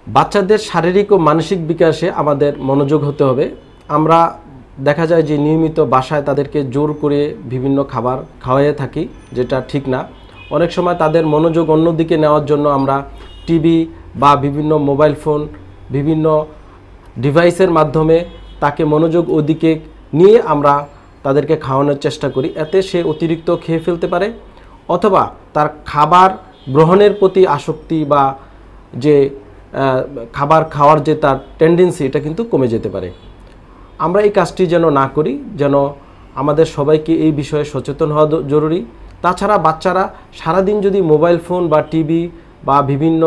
বাচ্চাদের শারীরিক ও মানসিক বিকাশে আমাদের মনোযোগ হতে হবে। আমরা দেখা যায় যে নিয়মিত বাসায় তাদেরকে জোর করে বিভিন্ন খাবার খাওয়াইয়ে থাকি, যেটা ঠিক না। অনেক সময় তাদের মনোযোগ অন্যদিকে নেওয়ার জন্য আমরা টিভি বা বিভিন্ন মোবাইল ফোন, বিভিন্ন ডিভাইসের মাধ্যমে তাকে মনোযোগ ওদিকে নিয়ে আমরা তাদেরকে খাওয়ানোর চেষ্টা করি। এতে সে অতিরিক্ত খেয়ে ফেলতে পারে, অথবা তার খাবার গ্রহণের প্রতি আসক্তি বা যে খাবার খাওয়ার যে তার টেন্ডেন্সি, এটা কিন্তু কমে যেতে পারে। আমরা এই কাজটি যেন না করি, যেন আমাদের সবাইকে এই বিষয়ে সচেতন হওয়া জরুরি। তাছাড়া বাচ্চারা সারাদিন যদি মোবাইল ফোন বা টিভি বা বিভিন্ন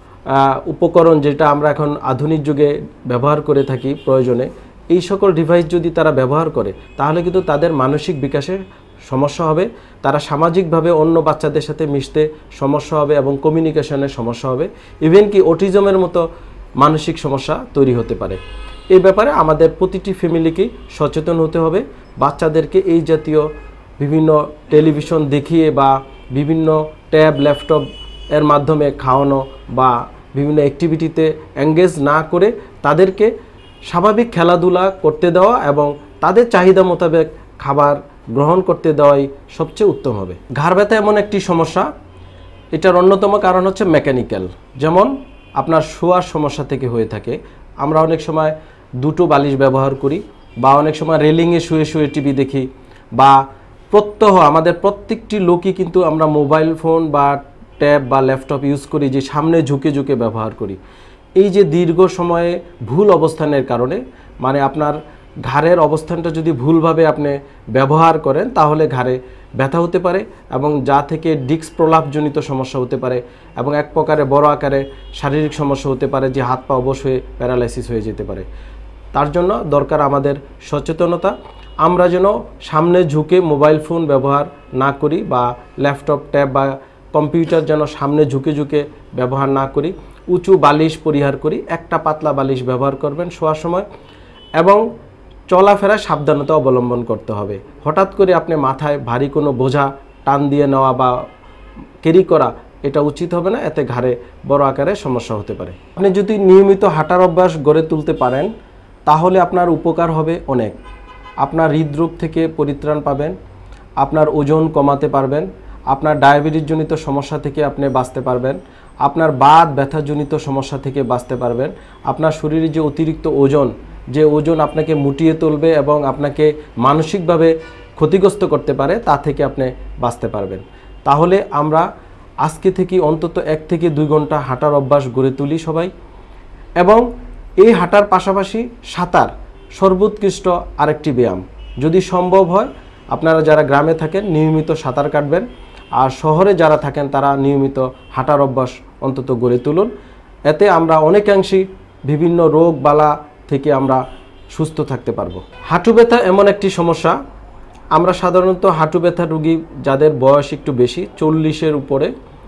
উপকরণ, যেটা আমরা এখন আধুনিক যুগে ব্যবহার করে থাকি প্রয়োজনে, এই সকল ডিভাইস যদি তারা ব্যবহার করে, তাহলে কিন্তু তাদের মানসিক বিকাশে সমস্যা হবে, তারা সামাজিকভাবে অন্য বাচ্চাদের সাথে মিশতে সমস্যা হবে এবং কমিউনিকেশনের সমস্যা হবে, ইভেন কি অটিজমের মতো মানসিক সমস্যা তৈরি হতে পারে। এই ব্যাপারে আমাদের প্রতিটি ফ্যামিলিকেই সচেতন হতে হবে। বাচ্চাদেরকে এই জাতীয় বিভিন্ন টেলিভিশন দেখিয়ে বা বিভিন্ন ট্যাব, ল্যাপটপ এর মাধ্যমে খাওয়ানো বা বিভিন্ন অ্যাক্টিভিটিতে এঙ্গেজ না করে তাদেরকে স্বাভাবিক খেলাধুলা করতে দেওয়া এবং তাদের চাহিদা মোতাবেক খাবার গ্রহণ করতে দেওয়াই সবচেয়ে উত্তম হবে। ঘাড় ব্যথা এমন একটি সমস্যা, এটার অন্যতম কারণ হচ্ছে মেকানিক্যাল। যেমন আপনার শোয়ার সমস্যা থেকে হয়ে থাকে। আমরা অনেক সময় দুটো বালিশ ব্যবহার করি, বা অনেক সময় রেলিংয়ে শুয়ে শুয়ে টিভি দেখি, বা প্রত্যহ আমাদের প্রত্যেকটি লোকই কিন্তু আমরা মোবাইল ফোন বা ট্যাব বা ল্যাপটপ ইউজ করি, যে সামনে ঝুঁকে ঝুঁকে ব্যবহার করি। এই যে দীর্ঘ সময়ে ভুল অবস্থানের কারণে, মানে আপনার ঘাড়ের অবস্থানটা যদি ভুলভাবে আপনি ব্যবহার করেন, তাহলে ঘাড়ে ব্যথা হতে পারে এবং যা থেকে ডিস্ক প্রলাপজনিত সমস্যা হতে পারে এবং এক প্রকারে বড় আকারে শারীরিক সমস্যা হতে পারে, যে হাত পা অবশ হয়ে প্যারালাইসিস হয়ে যেতে পারে। তার জন্য দরকার আমাদের সচেতনতা। আমরা যেন সামনে ঝুঁকে মোবাইল ফোন ব্যবহার না করি, বা ল্যাপটপ, ট্যাব বা কম্পিউটার যেন সামনে ঝুঁকে ঝুঁকে ব্যবহার না করি। উঁচু বালিশ পরিহার করি, একটা পাতলা বালিশ ব্যবহার করবেন শোয়ার সময়, এবং চলাফেরা সাবধানতা অবলম্বন করতে হবে। হঠাৎ করে আপনি মাথায় ভারী কোনো বোঝা টান দিয়ে নেওয়া বা ক্যারি করা, এটা উচিত হবে না। এতে ঘাড়ে বড় আকারে সমস্যা হতে পারে। আপনি যদি নিয়মিত হাঁটার অভ্যাস গড়ে তুলতে পারেন, তাহলে আপনার উপকার হবে অনেক। আপনার হৃদরোগ থেকে পরিত্রাণ পাবেন, আপনার ওজন কমাতে পারবেন, আপনার ডায়াবেটিসজনিত সমস্যা থেকে আপনি বাঁচতে পারবেন, আপনার বাত ব্যথাজনিত সমস্যা থেকে বাঁচতে পারবেন, আপনার শরীরে যে অতিরিক্ত ওজন, যে ওজন আপনাকে মুটিয়ে তুলবে এবং আপনাকে মানসিকভাবে ক্ষতিগ্রস্ত করতে পারে, তা থেকে আপনি বাঁচতে পারবেন। তাহলে আমরা আজকে থেকে অন্তত 1 থেকে 2 ঘন্টা হাঁটার অভ্যাস গড়ে তুলি সবাই। এবং এই হাঁটার পাশাপাশি সাঁতার সর্বোৎকৃষ্ট আরেকটি ব্যায়াম। যদি সম্ভব হয়, আপনারা যারা গ্রামে থাকেন নিয়মিত সাঁতার কাটবেন, আর শহরে যারা থাকেন তারা নিয়মিত হাঁটার অভ্যাস অন্তত গড়ে তুলুন। এতে আমরা অনেকাংশেই বিভিন্ন রোগ বালা থেকে আমরা সুস্থ থাকতে পারবো। হাঁটু ব্যথা এমন একটি সমস্যা, আমরা সাধারণত হাঁটু ব্যথা রোগী যাদের বয়স একটু বেশি, 40-এর উপরে,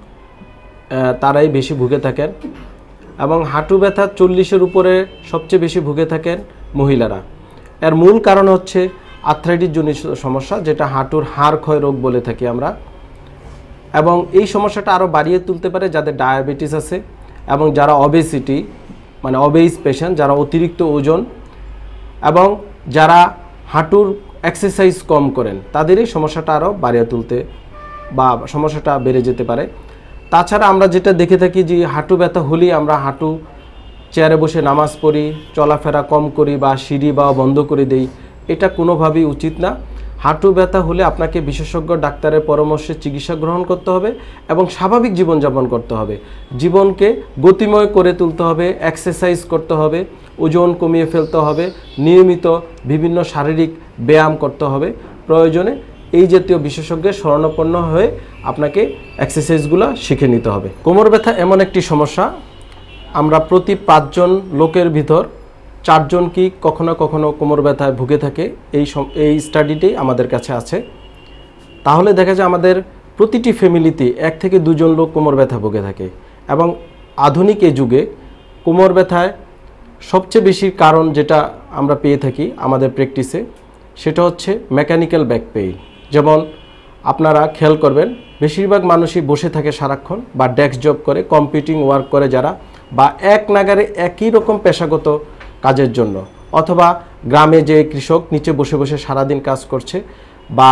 তারাই বেশি ভুগে থাকেন। এবং হাঁটু ব্যথা 40-এর উপরে সবচেয়ে বেশি ভুগে থাকেন মহিলারা। এর মূল কারণ হচ্ছে আর্থ্রাইটিসজনিত সমস্যা, যেটা হাঁটুর হাড় ক্ষয় রোগ বলে থাকি আমরা। এবং এই সমস্যাটা আরও বাড়িয়ে তুলতে পারে যাদের ডায়াবেটিস আছে এবং যারা অবেসিটি, মানে অবেইস পেশেন্ট, যারা অতিরিক্ত ওজন এবং যারা হাঁটুর এক্সারসাইজ কম করেন, তাদের এই সমস্যাটা আরও বাড়িয়ে তুলতে বা সমস্যাটা বেড়ে যেতে পারে। তাছাড়া আমরা যেটা দেখে থাকি যে হাঁটু ব্যথা হলেই আমরা হাঁটু চেয়ারে বসে নামাজ পড়ি, চলাফেরা কম করি বা সিঁড়ি বা বন্ধ করে দেই, এটা কোনোভাবেই উচিত না। হাঁটু ব্যথা হলে আপনাকে বিশেষজ্ঞ ডাক্তারের পরামর্শে চিকিৎসা গ্রহণ করতে হবে এবং স্বাভাবিক জীবনযাপন করতে হবে। জীবনকে গতিময় করে তুলতে হবে, এক্সারসাইজ করতে হবে, ওজন কমিয়ে ফেলতে হবে, নিয়মিত বিভিন্ন শারীরিক ব্যায়াম করতে হবে। প্রয়োজনে এই জাতীয় বিশেষজ্ঞের শরণাপন্ন হয়ে আপনাকে এক্সারসাইজগুলো শিখে নিতে হবে। কোমর ব্যথা এমন একটি সমস্যা, আমরা প্রতি 5 জন লোকের ভিতর 4 জন কি কখনো কখনো কোমর ব্যথায় ভুগে থাকে। এই স্টাডিটি আমাদের কাছে আছে। তাহলে দেখা যায় আমাদের প্রতিটি ফ্যামিলিতে 1 থেকে 2 জন লোক কোমর ব্যথা ভুগে থাকে। এবং আধুনিক এই যুগে কোমর ব্যথায় সবচেয়ে বেশি কারণ যেটা আমরা পেয়ে থাকি আমাদের প্র্যাকটিসে, সেটা হচ্ছে মেকানিক্যাল ব্যাক পেইন। যেমন আপনারা খেয়াল করবেন, বেশিরভাগ মানুষই বসে থাকে সারাক্ষণ, বা ডেস্ক জব করে, কম্পিউটিং ওয়ার্ক করে যারা, বা এক নাগারে একই রকম পেশাগত কাজের জন্য, অথবা গ্রামে যে কৃষক নিচে বসে বসে সারাদিন কাজ করছে, বা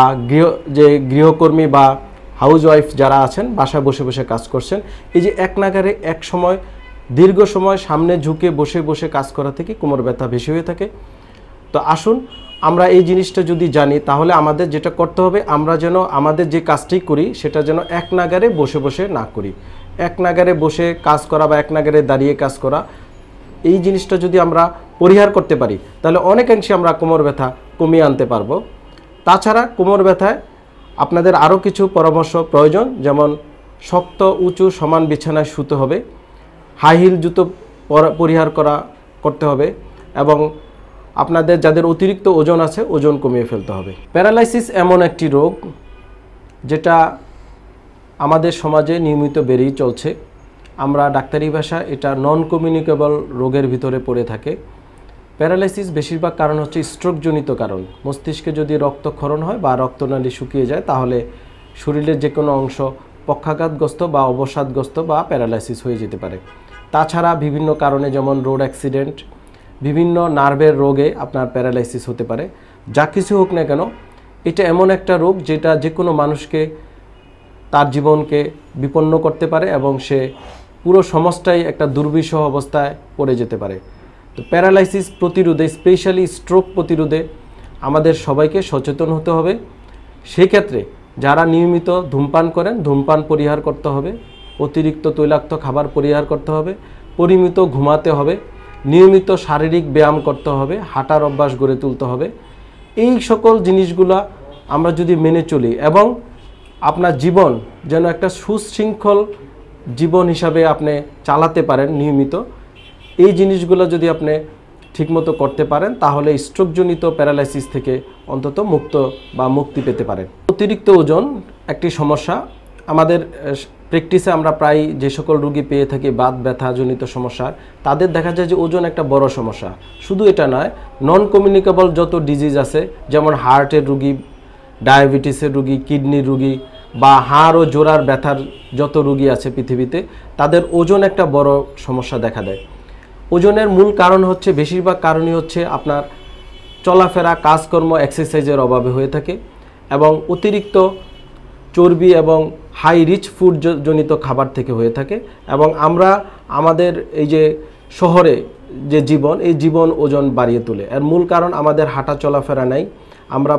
গৃহকর্মী বা হাউসওয়াইফ যারা আছেন বাসায় বসে বসে কাজ করছেন, এই যে এক নাগারে এক সময় দীর্ঘ সময় সামনে ঝুঁকে বসে বসে কাজ করা থেকে কোমর ব্যথা বেশি হয়ে থাকে। তো আসুন আমরা এই জিনিসটা যদি জানি, তাহলে আমাদের যেটা করতে হবে, আমরা যেন আমাদের যে কাজটি করি সেটা যেন এক নাগারে বসে বসে না করি। এক নাগারে বসে কাজ করা বা এক নাগারে দাঁড়িয়ে কাজ করা, এই জিনিসটা যদি আমরা পরিহার করতে পারি তাহলে অনেকাংশে আমরা কোমর ব্যথা কমিয়ে আনতে পারবো। তাছাড়া কোমর ব্যথায় আপনাদের আরও কিছু পরামর্শ প্রয়োজন, যেমন শক্ত উঁচু সমান বিছানায় শুতে হবে, হাই হিল জুতো পরিহার করতে হবে, এবং আপনাদের যাদের অতিরিক্ত ওজন আছে ওজন কমিয়ে ফেলতে হবে। প্যারালাইসিস এমন একটি রোগ যেটা আমাদের সমাজে নিয়মিত বেড়েই চলছে। আমরা ডাক্তারি ভাষায় এটা নন কমিউনিকেবল রোগের ভিতরে পড়ে থাকে। প্যারালাইসিস বেশিরভাগ কারণ হচ্ছে স্ট্রোকজনিত কারণ। মস্তিষ্কে যদি রক্তক্ষরণ হয় বা রক্তনালী শুকিয়ে যায় তাহলে শরীরের যে কোনো অংশ পক্ষাঘাতগ্রস্ত বা অবসাদগ্রস্ত বা প্যারালাইসিস হয়ে যেতে পারে। তাছাড়া বিভিন্ন কারণে, যেমন রোড অ্যাক্সিডেন্ট, বিভিন্ন নার্ভের রোগে আপনার প্যারালাইসিস হতে পারে। যা কিছু হোক না কেন, এটা এমন একটা রোগ যেটা যে কোনো মানুষকে তার জীবনকে বিপন্ন করতে পারে এবং সে পুরো সমাজটাই একটা দুর্বিষহ অবস্থায় পড়ে যেতে পারে। তো প্যারালাইসিস প্রতিরোধে, স্পেশালি স্ট্রোক প্রতিরোধে আমাদের সবাইকে সচেতন হতে হবে। সেক্ষেত্রে যারা নিয়মিত ধূমপান করেন, ধূমপান পরিহার করতে হবে, অতিরিক্ত তৈলাক্ত খাবার পরিহার করতে হবে, পরিমিত ঘুমাতে হবে, নিয়মিত শারীরিক ব্যায়াম করতে হবে, হাঁটার অভ্যাস গড়ে তুলতে হবে। এই সকল জিনিসগুলো আমরা যদি মেনে চলি এবং আপনার জীবন যেন একটা সুশৃঙ্খল জীবন হিসাবে আপনি চালাতে পারেন নিয়মিত, এই জিনিসগুলো যদি আপনি ঠিকমতো করতে পারেন তাহলে স্ট্রোকজনিত প্যারালাইসিস থেকে অন্তত মুক্তি পেতে পারেন। অতিরিক্ত ওজন একটি সমস্যা। আমাদের প্র্যাকটিসে আমরা প্রায় যে সকল রোগী পেয়ে থাকি বাত ব্যথাজনিত সমস্যা, তাদের দেখা যায় যে ওজন একটা বড় সমস্যা। শুধু এটা নয়, নন কমিউনিকেবল যত ডিজিজ আছে, যেমন হার্টের রোগী, ডায়াবেটিসের রোগী, কিডনির রোগী বা হাড় ও জোড়ার ব্যথার যত রোগী আছে পৃথিবীতে, তাদের ওজন একটা বড় সমস্যা দেখা দেয়। ওজনের মূল কারণ হচ্ছে, বেশিরভাগ কারণই হচ্ছে আপনার চলাফেরা, কাজকর্ম, এক্সারসাইজের অভাবে হয়ে থাকে এবং অতিরিক্ত চর্বি এবং হাই রিচ ফুড জনিত খাবার থেকে হয়ে থাকে। এবং আমরা আমাদের এই যে শহরে যে জীবন, এই জীবন ওজন বাড়িয়ে তোলে। এর মূল কারণ আমাদের হাঁটা চলাফেরা নাই। আমরা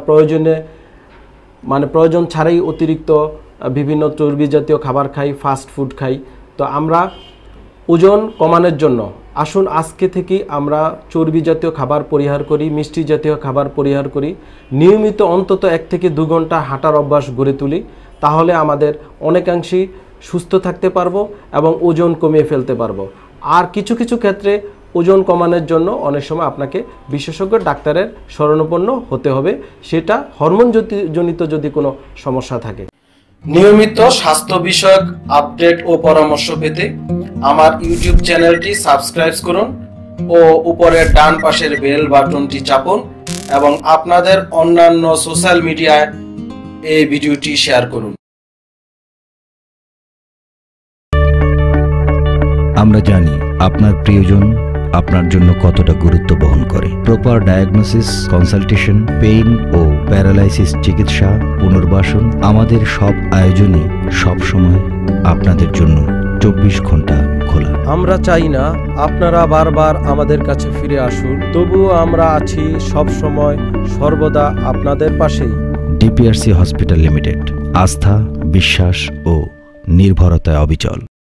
প্রয়োজন ছাড়াই অতিরিক্ত বিভিন্ন চর্বি জাতীয় খাবার খাই, ফাস্ট ফুড খাই। তো আমরা ওজন কমানোর জন্য আসুন আজকে থেকে আমরা চর্বি জাতীয় খাবার পরিহার করি, মিষ্টি জাতীয় খাবার পরিহার করি, নিয়মিত অন্তত 1 থেকে 2 ঘন্টা হাঁটার অভ্যাস গড়ে তুলি। তাহলে আমাদের অনেকাংশেই সুস্থ থাকতে পারবো এবং ওজন কমিয়ে ফেলতে পারবো। আর কিছু কিছু ক্ষেত্রে ওজন কমানোর জন্য অনেক সময় আপনাকে বিশেষজ্ঞ ডাক্তারের শরণাপন্ন হতে হবে, সেটা হরমোন জনিত যদি কোনো সমস্যা থাকে। নিয়মিত স্বাস্থ্য বিষয়ক আপডেট ও পরামর্শ পেতে আমার ইউটিউব চ্যানেলটি সাবস্ক্রাইব করুন ও উপরের ডান পাশের বেল বাটনটি চাপুন এবং আপনাদের অন্যান্য সোশ্যাল মিডিয়ায় এই ভিডিওটি শেয়ার করুন। আমরা জানি আপনার প্রিয়জন আপনার জন্য কতটা গুরুত্ব বহন করে। প্রপার ডায়াগনোসিস, কনসালটেশন, পেইন ও প্যারালাইসিস চিকিৎসা, পুনর্বাসন, আমাদের সব আয়োজনই সবসময় আপনাদের জন্য 24 ঘন্টা খোলা। আমরা চাই না আপনারা বারবার আমাদের কাছে ফিরে আসুন, তবুও আমরা আছি সব সময় সর্বদা আপনাদের পাশেই। ডিপিআরসি হসপিটাল লিমিটেড, আস্থা, বিশ্বাস ও নির্ভরতায় অবিচল।